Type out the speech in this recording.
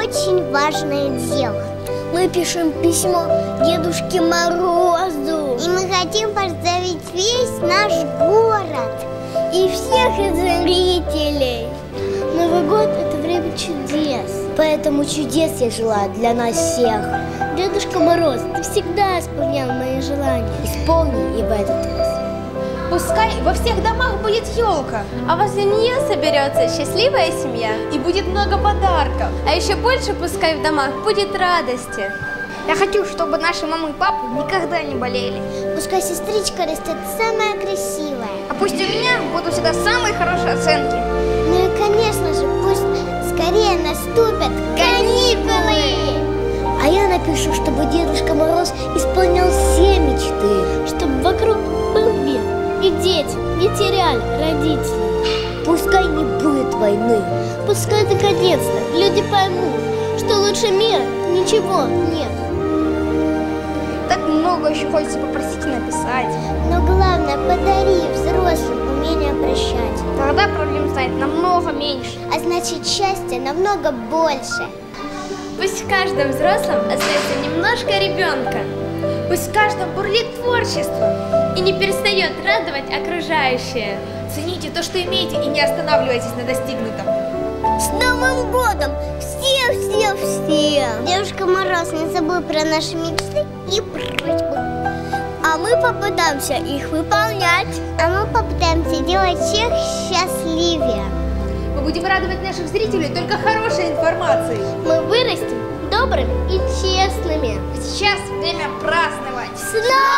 очень важное дело. Мы пишем письмо Дедушке Морозу. И мы хотим поздравить весь наш город и всех зрителей. Новый год – это время чудес. Поэтому чудес я желаю для нас всех. Дедушка Мороз, ты всегда исполнял мои желания. Исполни и в этот раз. Пускай во всех домах будет елка, а возле нее соберется счастливая семья и будет много подарков. А еще больше пускай в домах будет радости. Я хочу, чтобы наши мамы и папы никогда не болели. Пускай сестричка растет самая красивая. А пусть у меня будут всегда самые хорошие оценки. Ну и, конечно же, пусть скорее наступят каникулы. А я напишу, чтобы Дедушка Мороз исполнял все мечты. Чтобы вокруг был мир, и дети не теряли родителей. Пускай не будет войны. Пускай наконец-то люди поймут, что лучше мира ничего нет. Так много еще хочется попросить и написать. Но главное, подари взрослым умение прощать. Тогда проблем станет намного меньше. А значит, счастья намного больше. Пусть в каждом взрослом остается немножко ребенка. Пусть в каждом бурлит творчество и не перестает радовать окружающее. Цените то, что имеете, и не останавливайтесь на достигнутом. С Новым годом! Все! Дедушка Мороз, не забудь про наши мечты и просьбы. А мы попытаемся их выполнять. А мы попытаемся делать всех счастливее. Мы будем радовать наших зрителей только хорошей информацией. Мы вырастем добрыми и честными. Сейчас время праздновать. С